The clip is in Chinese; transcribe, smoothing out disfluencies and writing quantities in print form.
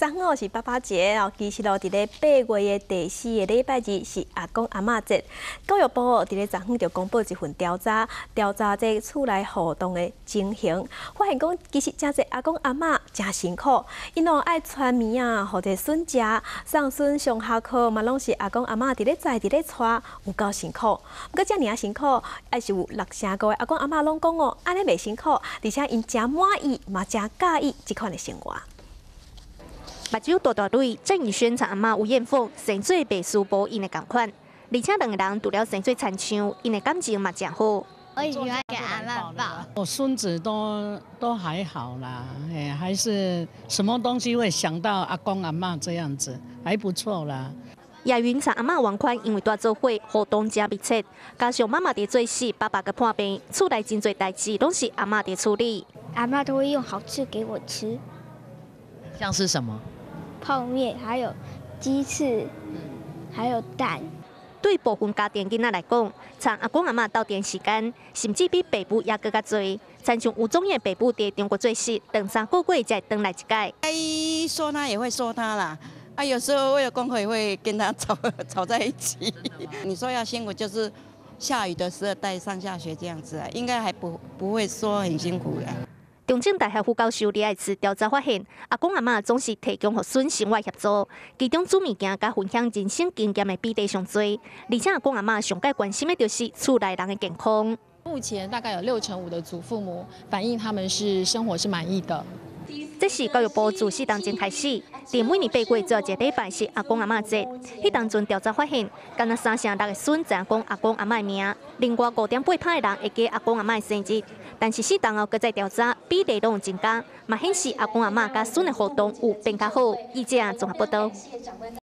午是爸爸节，其实伫咧8月的第4个礼拜日是阿公阿嬷节。教育部伫咧昨昏就公布一份调查这厝内互动的情形，发现讲其实真侪阿公阿嬷真辛苦，因拢爱传面啊，互者孙食，送孙上下课嘛，拢是阿公阿嬷伫咧载伫咧带，有够辛苦。不过遮尔啊辛苦，还是有6成个阿公阿嬷拢讲哦，安尼袂辛苦，而且因真满意，嘛真介意即款的生活。 目睭大大蕊，郑宇轩查阿嬷吴艳凤生做白书包因的共款，而且两个人除了生做亲像，因的感情嘛真好。 我也喜欢给阿嬷抱。 我孙子都还好啦，还是什么东西会想到阿公阿嬷这样子，还不错啦。 叶云查阿嬷王款因为大做伙互动真密切，加上妈妈伫做事，爸爸个破病，厝内真侪代志拢是阿嬷伫处理。 阿嬷都会用好吃给我吃， 像是什么？ 泡面，还有鸡翅，还有蛋。 对部分家庭囡仔来讲，参阿公阿嬷斗阵时间，甚至比爸母也更加多。参像吴宗彦爸母伫中国做事，两3个月才回来一届。 该说他也会说他啦，有时候为了功课也会跟他吵在一起。你说要辛苦，就是下雨的时候带上下学这样子啊，应该还不会说很辛苦的。 中正大学副教授李爱慈调查发现，阿公阿嬷总是提供予孙生活协助，其中煮物件甲分享人生经验的比例上多，而且阿公阿嬷上介关心的就是厝内人的健康。 目前大概有65%的祖父母反映他们是生活是满意的。 这是教育部自4当前开始，伫每年8月最后一个礼拜是阿公阿嬷节。迄当阵调查发现，敢若3成6个孙知影讲阿公阿嬷的名，另外5.8%的人会记阿公阿嬷的生日。但是4当后搁再调查，比例拢有增加，嘛显示阿公阿嬷甲孙的互动有变较好。记者综合报道。